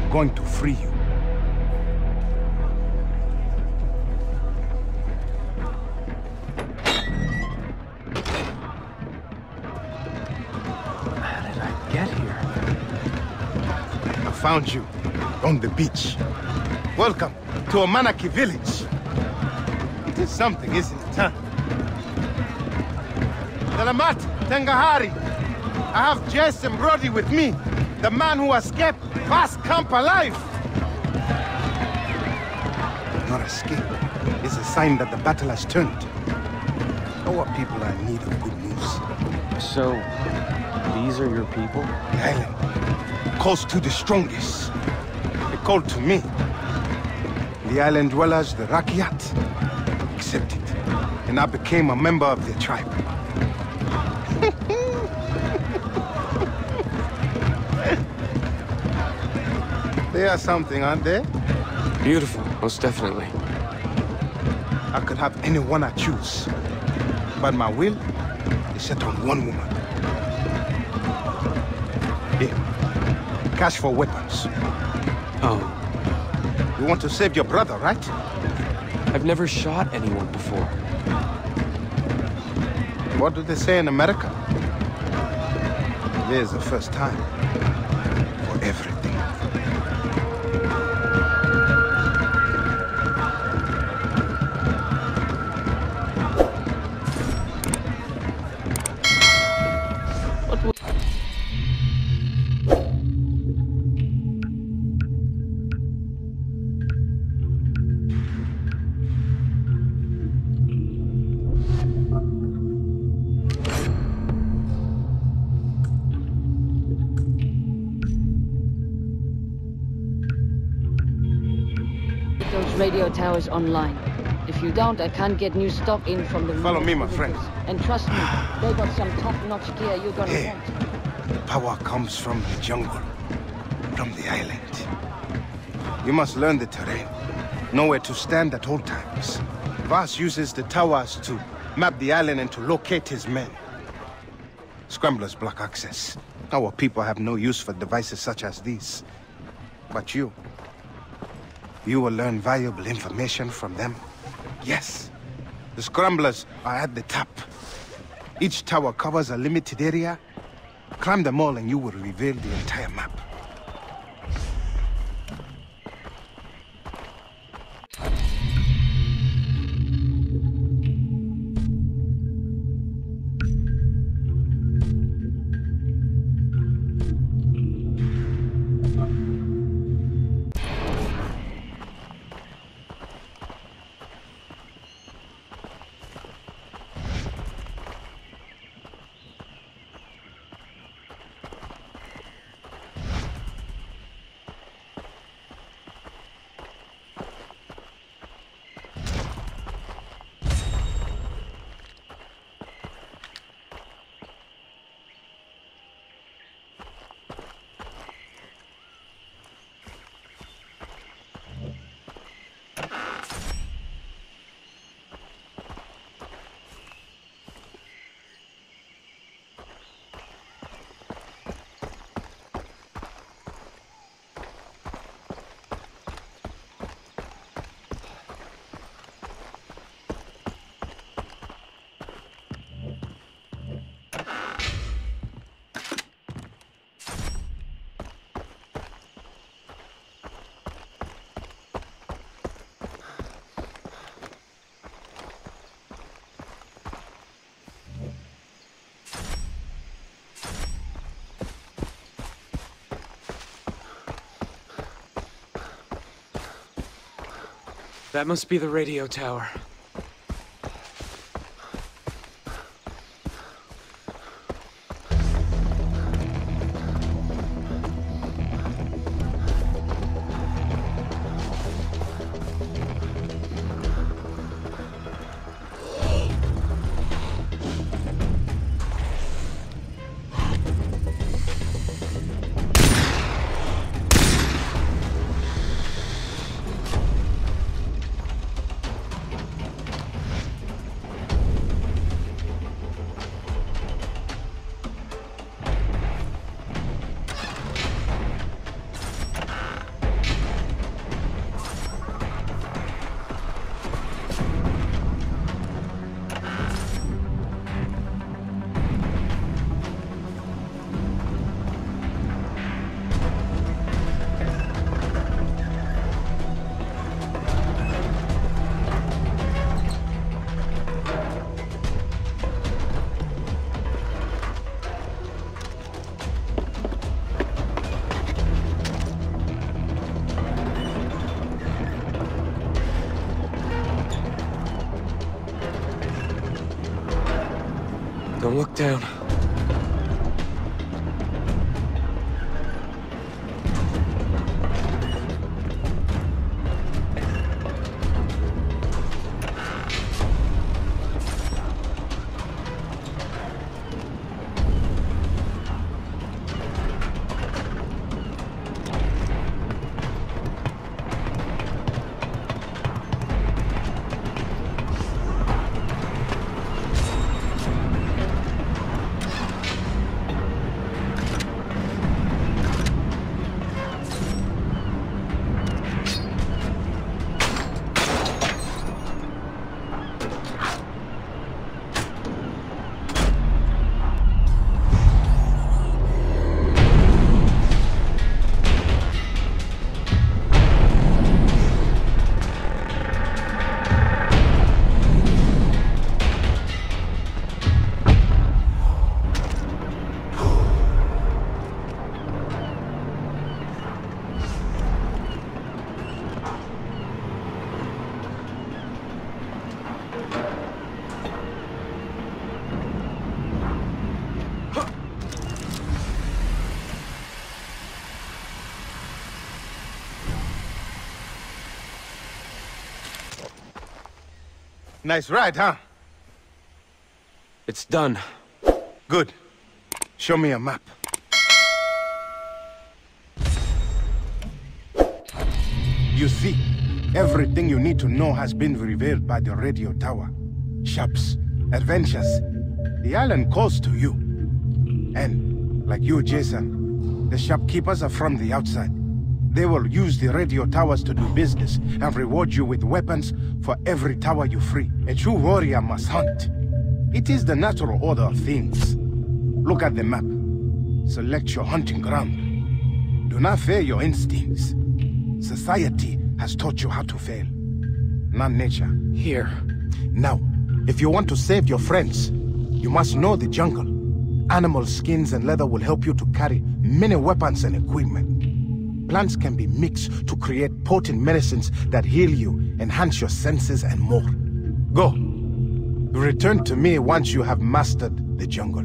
I'm going to free you. How did I get here? I found you on the beach. Welcome to Amanaki village. It is something, isn't it, huh? Salamat, Tengahari. I have Jess and Brody with me. The man who escaped Vast Camp alive. Your escape is a sign that the battle has turned. Our people are in need of good news. So, these are your people? The island calls to the strongest. They called to me. The island dwellers, the Rakyat, accepted. And I became a member of their tribe. They are something, aren't they? Beautiful, most definitely. I could have anyone I choose. But my will is set on one woman. Here. Cash for weapons. Oh. You want to save your brother, right? I've never shot anyone before. What do they say in America? There's the first time for everything. Radio towers online. If you don't, I can't get new stock in from the... Follow me, my friend. And trust me, they got some top-notch gear you're gonna want. The power comes from the jungle, from the island. You must learn the terrain, know where to stand at all times. Vas uses the towers to map the island and to locate his men. Scramblers block access. Our people have no use for devices such as these. But you will learn valuable information from them. Yes, the scramblers are at the top. Each tower covers a limited area. Climb them all and you will reveal the entire map. That must be the radio tower. look down. Nice ride, huh? It's done. Good. Show me a map. You see, everything you need to know has been revealed by the radio tower. Shops, adventures. The island calls to you. And, like you, Jason, the shopkeepers are from the outside. They will use the radio towers to do business and reward you with weapons for every tower you free. A true warrior must hunt. It is the natural order of things. Look at the map. Select your hunting ground. Do not fear your instincts. Society has taught you how to fail, not nature. Here. Now, if you want to save your friends, you must know the jungle. Animal skins and leather will help you to carry many weapons and equipment. Plants can be mixed to create potent medicines that heal you, enhance your senses, and more. Go. Return to me once you have mastered the jungle.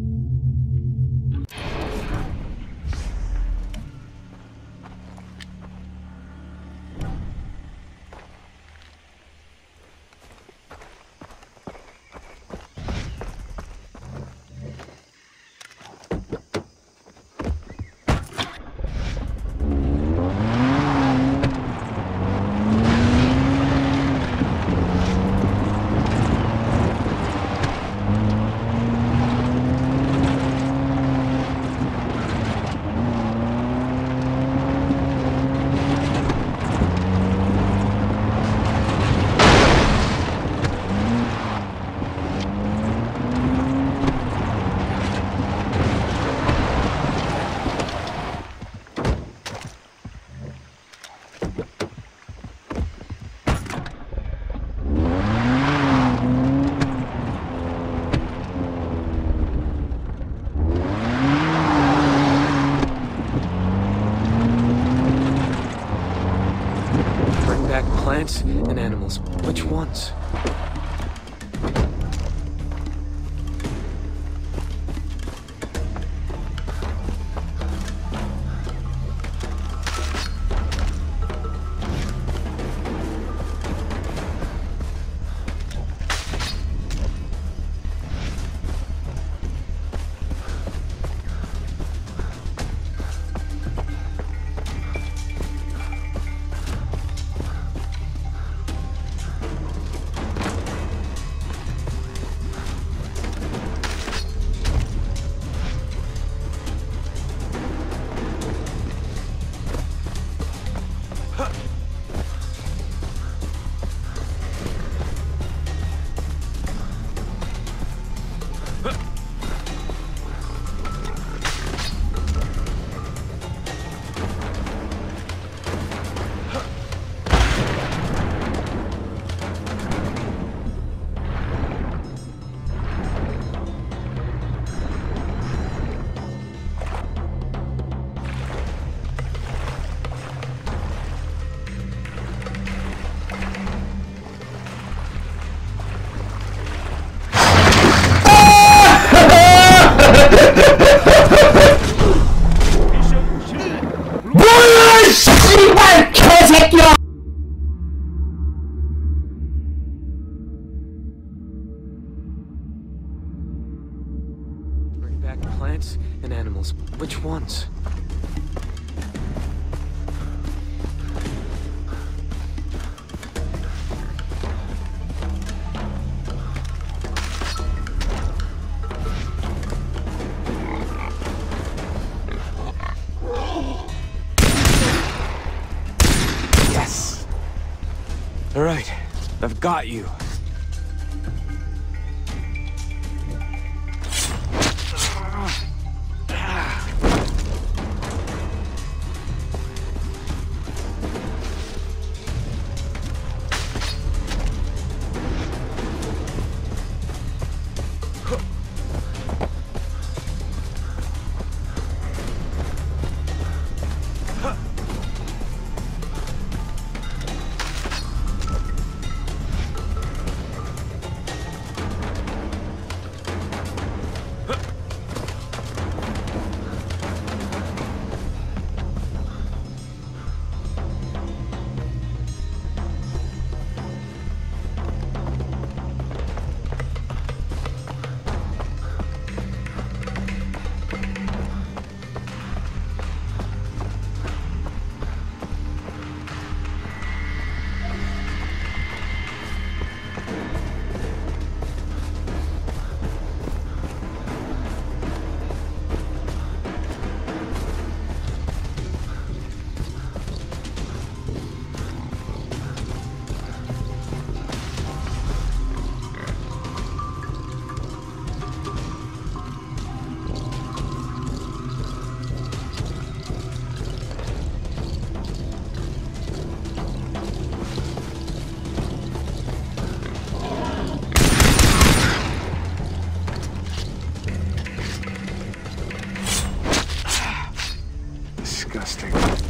Plants and animals. Which ones? back plants and animals. Which ones? Yes! All right, I've got you. Disgusting.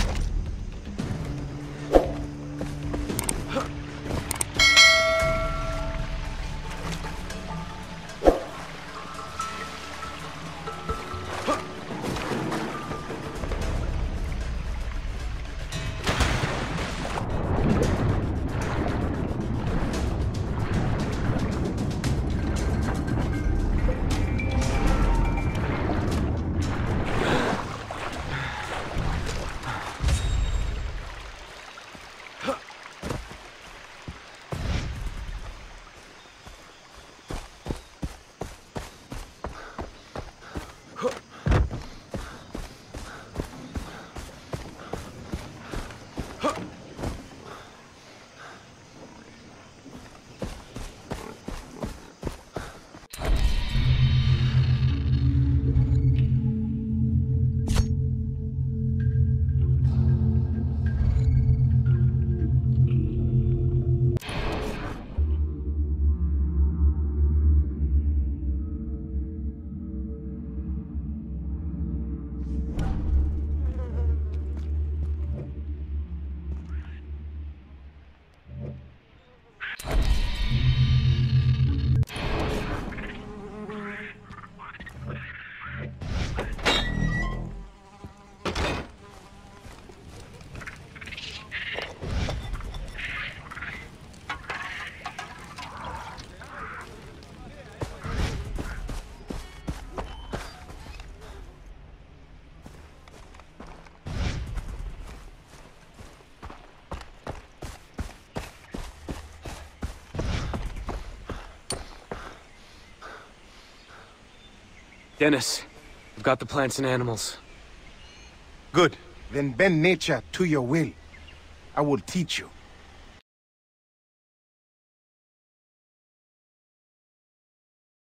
Dennis, I've got the plants and animals. Good. Then bend nature to your will. I will teach you.